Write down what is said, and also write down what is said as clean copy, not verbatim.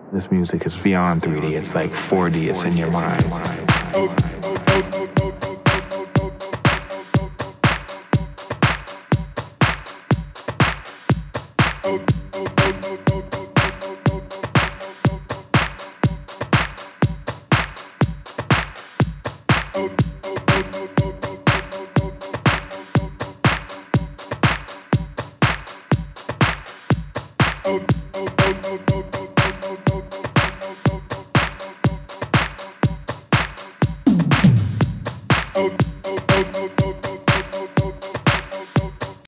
This music is beyond 3D. It's like 4D. It's in your mind. Oh.